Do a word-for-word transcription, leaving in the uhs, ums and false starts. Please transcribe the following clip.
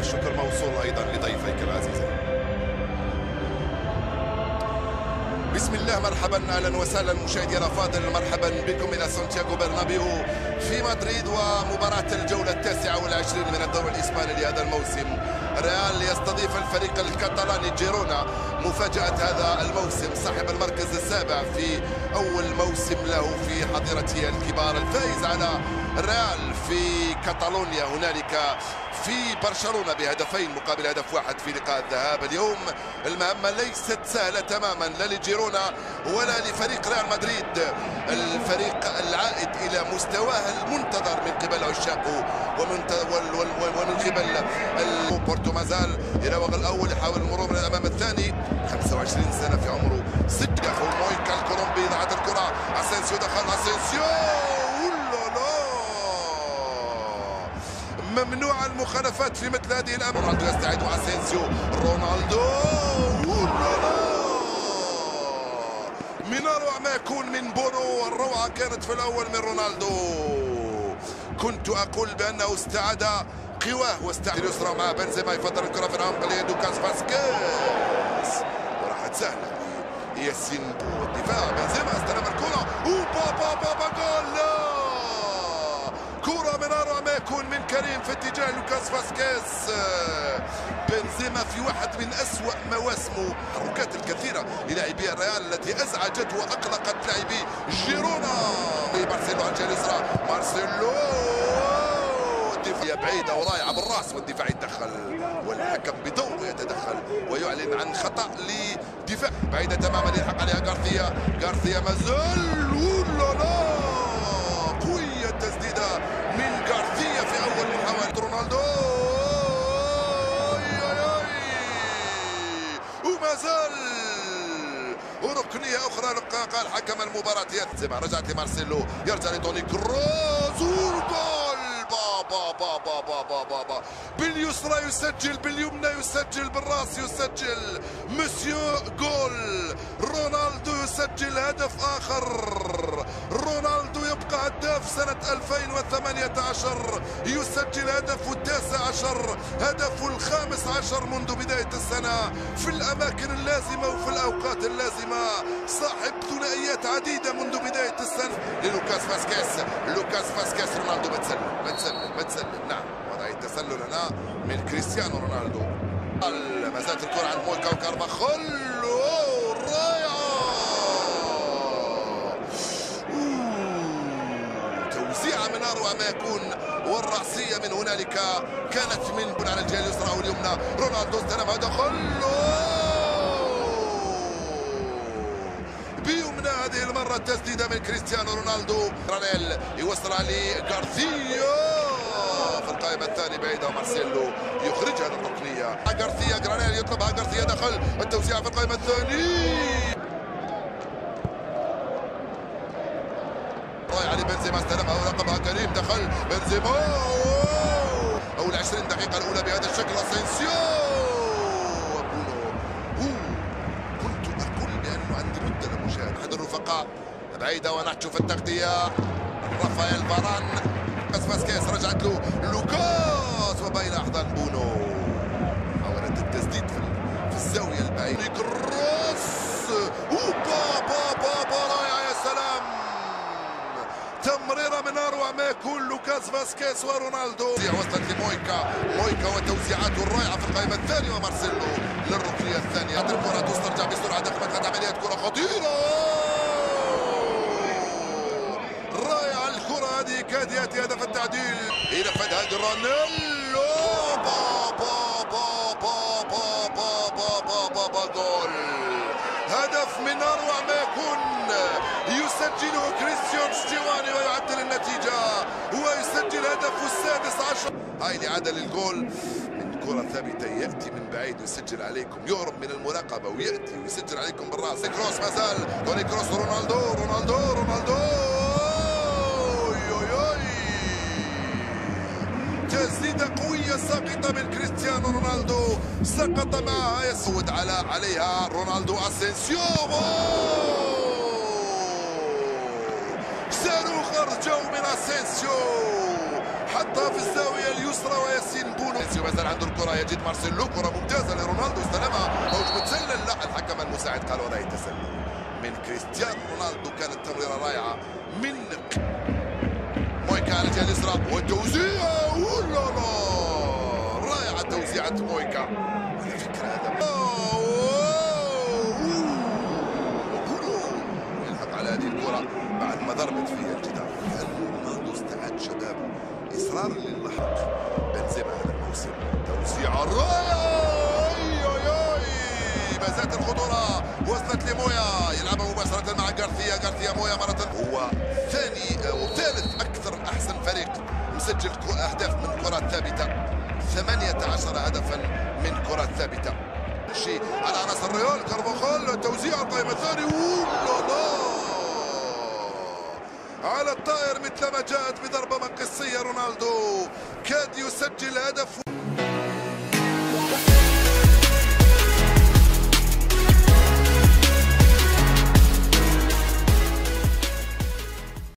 والشكر موصول أيضا لضيفيك العزيزين. بسم الله، مرحبا اهلا وسهلا مشاهدينا الافاضل، مرحبا بكم الى سانتياغو برنابيو في مدريد ومباراة الجولة التاسعة والعشرين من الدوري الاسباني لهذا الموسم. ريال يستضيف الفريق الكاتالاني جيرونا، مفاجأة هذا الموسم، صاحب المركز السابع في أول موسم له في حضيرته الكبار، الفائز على الريال في كاتالونيا هنالك في برشلونة بهدفين مقابل هدف واحد في لقاء الذهاب. اليوم المهمة ليست سهلة تماما لا لجيرونا ولا لفريق ريال مدريد، الفريق العائد إلى مستواه المنتظر من قبل عشاقه ومن ومن قبل بورتو. مازال يراوغ الأول، يحاول المرور من الأمام الثاني، خمسة وعشرين سنة في عمره، ست دخل مويكا الكولومبي، ضاعت الكرة، اسينسيو دخل، اسينسيو ممنوع المخالفات في مثل هذه الامور. رونالدو يستعيد اسينسيو، رونالدو من اروع ما يكون من بونو، الروعه كانت في الاول من رونالدو. كنت اقول بانه استعاد قواه واستعاد اليسرى مع بنزيما، يفضل الكره في العمق للوكاس فاسكيز وراحت سهله ياسين الدفاع، بنزيما استلم الكره وبابا بابا جول، كرة من أروع ما يكون من كريم في اتجاه لوكاس فاسكيز. بنزيما في واحد من أسوأ مواسمه، التحركات الكثيرة للاعبي الريال التي أزعجت وأقلقت لاعبي جيرونا. مارسيلو على الجهة اليسرى، مارسيلو دفاعية بعيدة ورايعة بالراس، والدفاع يتدخل والحكم بدوره يتدخل ويعلن عن خطأ لدفاع بعيدة تماما، يلحق عليها غارثيا، غارثيا مازال ولا قوية تسديدة من غارثيا في أول محاولة رونالدو، وما زال وركنية أخرى قال حكم المباراة. يتزمع، رجعت لمارسيلو، يرجع لتوني كروز والجول، بابا بابا بابا بابا باليسرى يسجل، باليمنى يسجل، بالراس يسجل، مسيو جول. رونالدو يسجل هدف آخر، رونالدو يبقى هداف سنة ألفين وثمانية عشر، يسجل هدفه التاسع عشر، هدفه الخامس عشر منذ بداية السنة في الأماكن اللازمة وفي الأوقات اللازمة، صاحب ثنائيات عديدة منذ بداية السنة للوكاس فاسكيز. لوكاس فاسكيز، رونالدو بتسلل بتسلل بتسلل، نعم وضعية تسلل هنا من كريستيانو رونالدو. ما زالت الكرة عند مويكا وكارفاخال، رائعة، توزيعة من أروع ما يكون، والرأسية من هنالك كانت من على الجهة اليسرى أو اليمنى. رونالدو استلمها، دخل بيمنى هذه المرة التسديدة من كريستيانو رونالدو. رانيل يوصلها لغارثيا في القائمة الثانية بعيدة، ومارسيلو يخرجها للركنية. غارثيا، جرانيل يطلبها، غارثيا دخل، التوزيع في القائمة الثانية، رايح علي بنزيما، استلمها وراقبها كريم، دخل بنزيما، أو العشرين دقيقة الأولى بهذا الشكل. اسينسيو بونو، كنت أقول بأنه عندي مدة للمشاهدة. أحد الرفقاء بعيدة ونحن في التغطية، رافائيل فاران، فاسكيز رجعت له، لوكاس وبين أحضان بونو، حاولت التسديد في, في الزاوية البعيدة، كروس وبابا بابا رائع، يا سلام، تمريرة من أروع ما يكون لوكاس فاسكيز ورونالدو. وصلت لمويكا، مويكا وتوزيعاته الرائعة في القائمة الثانية، ومارسيلو للركنية الثانية. هذه الكرة تسترجع بسرعة داخل مدخل عمليات، كرة خطيرة، رائعة الكرة هذه، كاد يأتي هدف التعديل إلى فدها رونيلو، بابا بابا بابا بابا بابا جول، هدف من أروع ما يكون، يسجله كريستيان ستيواني ويعدل النتيجة ويسجل هدفه السادس عشر. هاي الإعادة للجول من كرة ثابتة، يأتي من بعيد ويسجل عليكم، يهرب من المراقبة ويأتي ويسجل عليكم بالرأس. كروس ما زال، توني كروس، رونالدو رونالدو رونالدو، تسديدة قوية ساقطة من كريستيانو رونالدو، سقط معها، يسود على عليها رونالدو. اسينسيو، صاروخ ارجو من اسينسيو، حطها في الزاويه اليسرى وياسين بونو ما زال عنده الكره، يجد مارسيلو، كره ممتازه لرونالدو، استلمها موج متسلل، لا الحكم المساعد قال وراي تسلل من كريستيانو رونالدو. كانت تمريره رائعه من مويكا على الجهه اليسرى والتوزيع، اولا رائعه توزيعه مويكا. على فكره هذا يلحق على هذه الكره بعد ما ضربت فيها الجدار. هل رونالدو استعاد شبابه اصرارا للحق بنزيما هذا الموسم؟ توزيعه رائعه، ما زالت الخطوره، وصلت لمويا، يلعبها مباشره مع غارثيا، غارثيا مويا مره. هو ثاني او ثالث اكثر احسن فريق مسجل اهداف من كرات ثابته، ثمانية عشر هدفا من كرات ثابته. شيء على عناصر ريال، كارفاخال، توزيع القائمه الثاني، على الطائر مثل ما جاءت بضربه مقصيه. رونالدو كاد يسجل هدف.